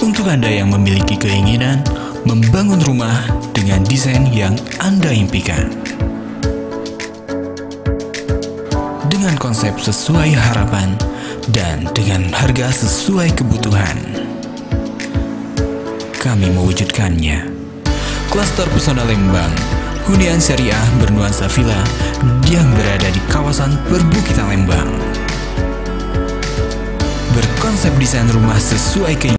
Untuk Anda yang memiliki keinginan membangun rumah dengan desain yang Anda impikan, dengan konsep sesuai harapan dan dengan harga sesuai kebutuhan, kami mewujudkannya. Klaster Pesona Lembang, hunian syariah bernuansa villa yang berada di kawasan perbukitan Lembang, berkonsep desain rumah sesuai keinginan